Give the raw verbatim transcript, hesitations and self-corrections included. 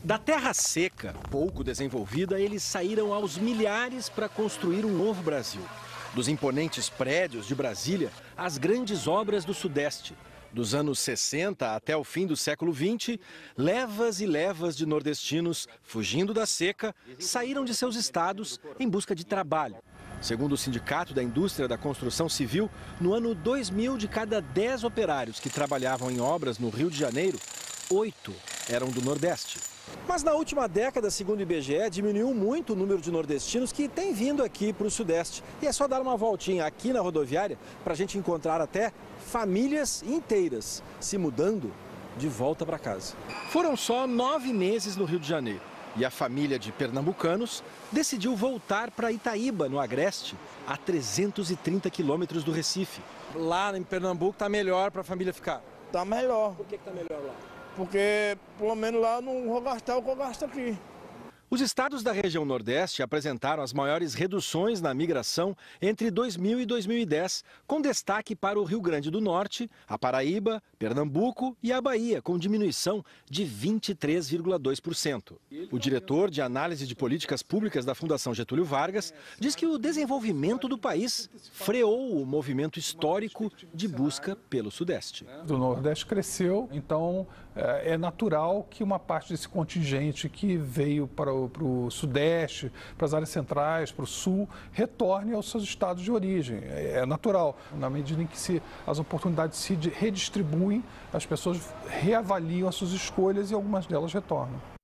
Da terra seca, pouco desenvolvida, eles saíram aos milhares para construir um novo Brasil. Dos imponentes prédios de Brasília às grandes obras do Sudeste. Dos anos sessenta até o fim do século vinte, levas e levas de nordestinos, fugindo da seca, saíram de seus estados em busca de trabalho. Segundo o Sindicato da Indústria da Construção Civil, no ano dois mil, de cada dez operários que trabalhavam em obras no Rio de Janeiro, oito eram do Nordeste. Mas na última década, segundo o I B G E, diminuiu muito o número de nordestinos que têm vindo aqui para o Sudeste. E é só dar uma voltinha aqui na rodoviária para a gente encontrar até famílias inteiras se mudando de volta para casa. Foram só nove meses no Rio de Janeiro e a família de pernambucanos decidiu voltar para Itaíba, no Agreste, a trezentos e trinta quilômetros do Recife. Lá em Pernambuco está melhor para a família ficar? Está melhor. Por que está melhor lá? Porque, pelo menos lá, não vou gastar o que eu gasto aqui. Os estados da região Nordeste apresentaram as maiores reduções na migração entre dois mil e dois mil e dez, com destaque para o Rio Grande do Norte, a Paraíba, Pernambuco e a Bahia, com diminuição de vinte e três vírgula dois por cento. O diretor de análise de políticas públicas da Fundação Getúlio Vargas diz que o desenvolvimento do país freou o movimento histórico de busca pelo Sudeste. O Nordeste cresceu, então é natural que uma parte desse contingente que veio para o para o Sudeste, para as áreas centrais, para o Sul, retorne aos seus estados de origem. É natural. Na medida em que se, as oportunidades se redistribuem, as pessoas reavaliam as suas escolhas e algumas delas retornam.